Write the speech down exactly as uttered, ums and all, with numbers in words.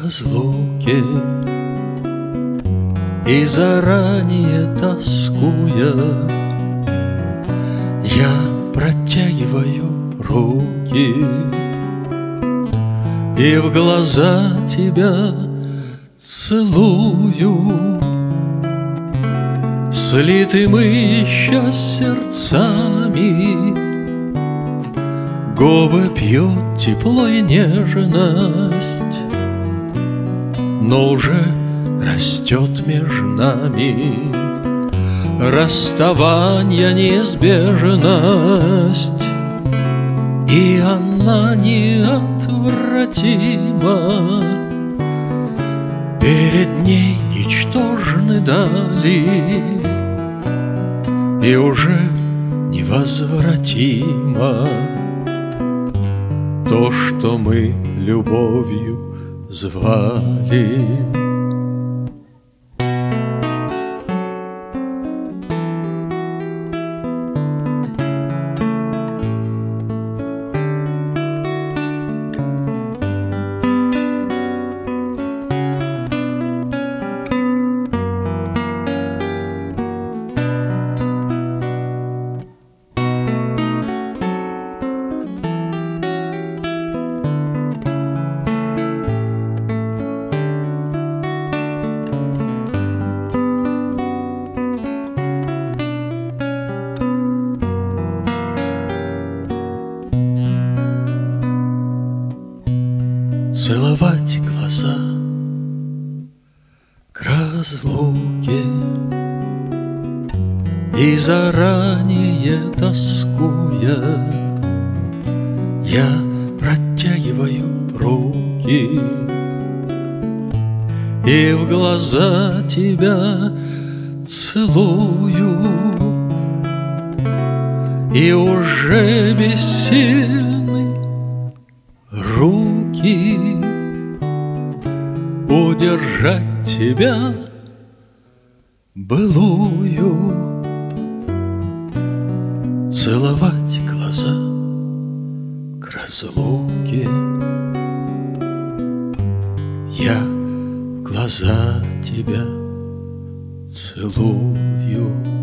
разлуке, и заранее тоскуя, я протягиваю руки и в глаза тебя целую. Слиты мы еще сердцами, губы пьют тепло и нежность, но уже растет между нами расставание, неизбежность, и она неотвратима. Перед ней ничтожны дали, и уже невозвратимо то, что мы любовью звали. Целовать глаза к разлуке, и заранее тоскуя, я протягиваю руки и в глаза тебя целую, и уже бессильны руки удержать тебя былую. Целовать глаза к разлуке, я в глаза тебя целую.